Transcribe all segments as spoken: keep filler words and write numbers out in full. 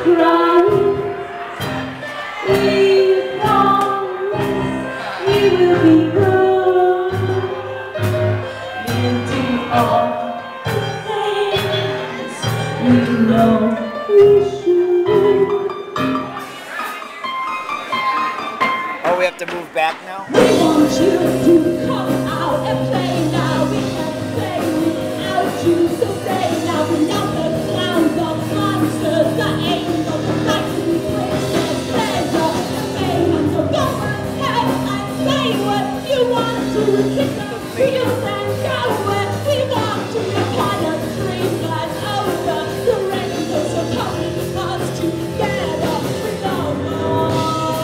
cry. We promise we will be good. You do all the things we know we should. Oh, we have to move back now? We want you to come out and play now. We can't play without you, so stay now. We know the clowns, the monsters, the angels, the lightning, princess, pleasure, the fame. So go ahead and say what you want to. Kick the wheels and go where we want to. Your kind of dream lies over the rainbow, so come with us together. We know.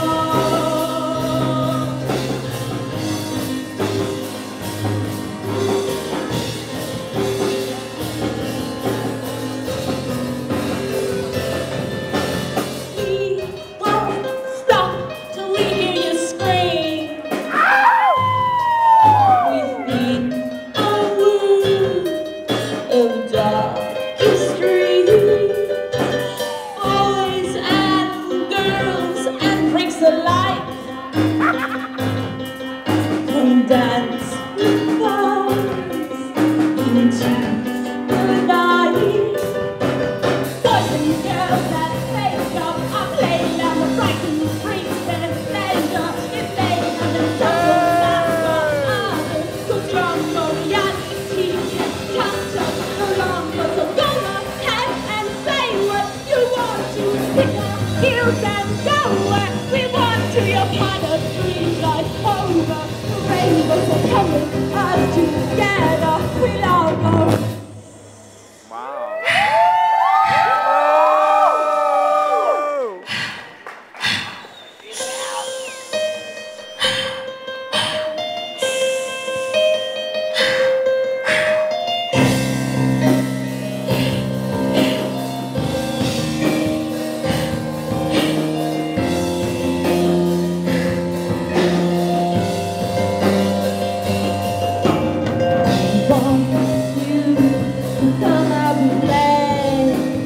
Dance with us into the night. Boys and girls that make up are playing down the frightened freaks and pleasure. If they haven't done that for others, so strong for reality can touch us no longer. So go ahead and say what you want to. Pick up heels and go where we want to. Your kind of dream life over. Rainbows are coming us together. We'll all go. Wow.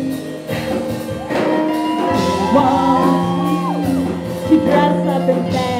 To dress up and dance.